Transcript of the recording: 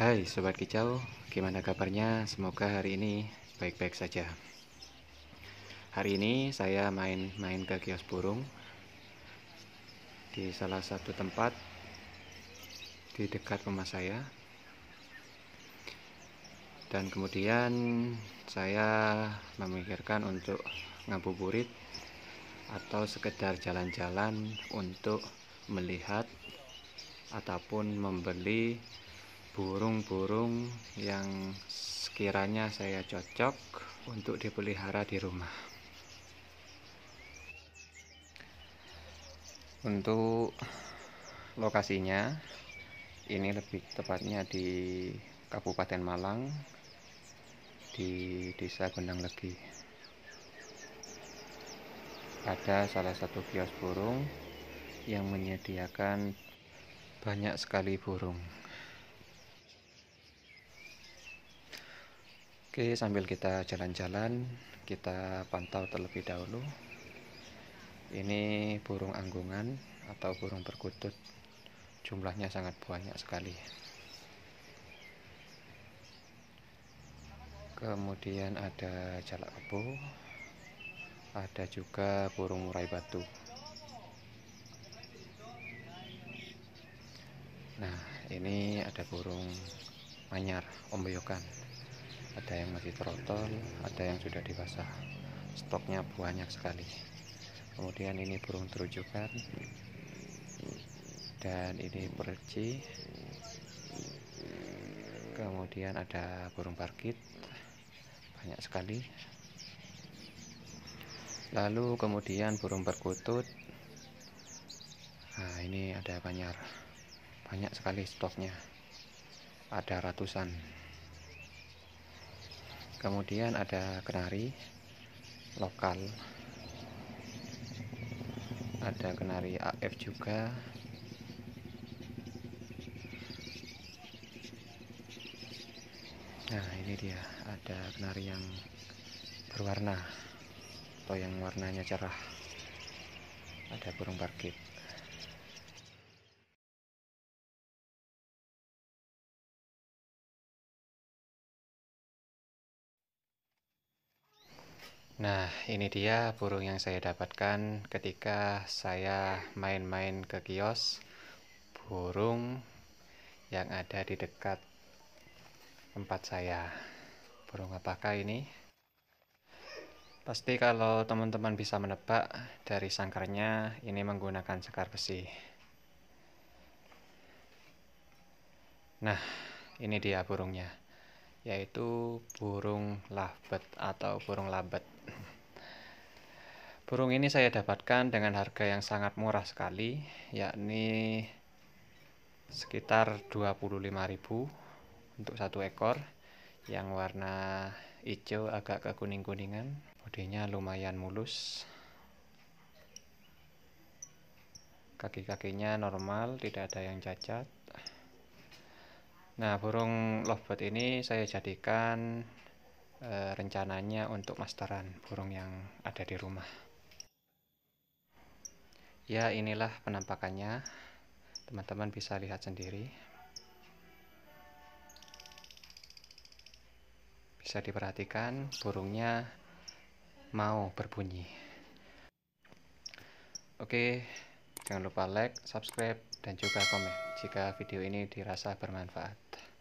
Hai Sobat Kicau, gimana kabarnya? Semoga hari ini baik-baik saja. Hari ini saya main-main ke kios burung di salah satu tempat di dekat rumah saya. Dan kemudian saya memikirkan untuk ngabuburit atau sekedar jalan-jalan untuk melihat ataupun membeli burung-burung yang sekiranya saya cocok untuk dipelihara di rumah. Untuk lokasinya, ini lebih tepatnya di Kabupaten Malang, di Desa Gondang Legi. Ada salah satu kios burung yang menyediakan banyak sekali burung. Oke, sambil kita jalan-jalan, kita pantau terlebih dahulu. Ini burung anggungan atau burung perkutut. Jumlahnya sangat banyak sekali. Kemudian ada jalak kebo, ada juga burung murai batu. Nah, ini ada burung manyar, ombeyokan. Ada yang masih trotol, ada yang sudah dewasa. Stoknya banyak sekali. Kemudian ini burung terujukan, dan ini perci. Kemudian ada burung parkit, banyak sekali. Lalu kemudian burung perkutut. Nah, ini ada banyak sekali stoknya, ada ratusan. Kemudian ada kenari lokal, ada kenari AF juga. Nah, ini dia, ada kenari yang berwarna atau yang warnanya cerah. Ada burung parkit. Nah, ini dia burung yang saya dapatkan ketika saya main-main ke kios burung yang ada di dekat tempat saya. Burung apakah ini? Pasti kalau teman-teman bisa menebak dari sangkarnya, ini menggunakan sekar besi. Nah, ini dia burungnya, yaitu burung lovebird atau burung labet. Burung ini saya dapatkan dengan harga yang sangat murah sekali, yakni sekitar 25.000 untuk satu ekor, yang warna hijau agak kekuning-kuningan. Bodinya lumayan mulus, kaki-kakinya normal, tidak ada yang cacat. Nah, burung lovebird ini saya jadikan rencananya untuk masteran burung yang ada di rumah. Ya, inilah penampakannya, teman-teman bisa lihat sendiri. Bisa diperhatikan burungnya mau berbunyi. Oke, jangan lupa like, subscribe, dan juga komen jika video ini dirasa bermanfaat.